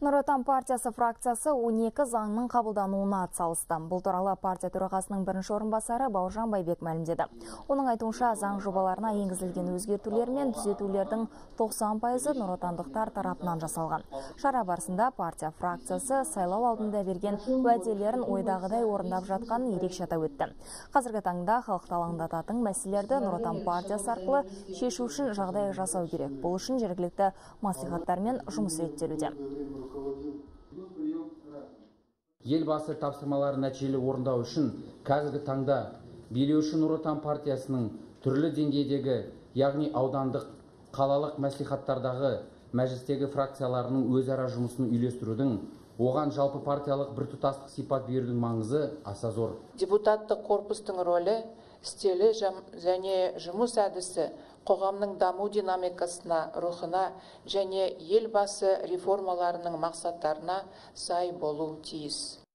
Нұр Отан партиясы фракциясы 12 заңның қабылдануына атсалысты. Бұл туралы партия төрағасының бірінші орынбасары Бауыржан Байбек мәлімдеді. Оның айтуынша, заң жобаларына енгізілген өзгертулер мен түзетулердің 90% Нұр Отандықтар тарапынан жасалған. Шара барысында партия фракциясы сайлау алдында берген уәделерін ойдағыдай орындап жатқанын ерекше атап өтті. Қазіргі таңда халықты алаңдататын мәселелерді Нұр Отан партиясы арқылы шешу үшін жағдай жасау керек. Бұл үшін жергілікті мәслихаттармен жұмыс реттелуде. Елбасы тапсырмаларын нәтижелі орындау үшін қазіргі таңда билеуші Нұр Отан партиясының түрлі деңгейдегі, яғни аудандық, қалалық мәслихаттардағы, мәжілістегі фракцияларының өзара жұмысын үйлестірудің, оған жалпы партиялық біртұтастық сипат берудің маңызы аса зор. Депутаттық корпустың рөлі, стилі және жұмыс әдісі қоғамның даму динамикасына, рухына және елбасы реформаларының мақсаттарына сай болу тиіс.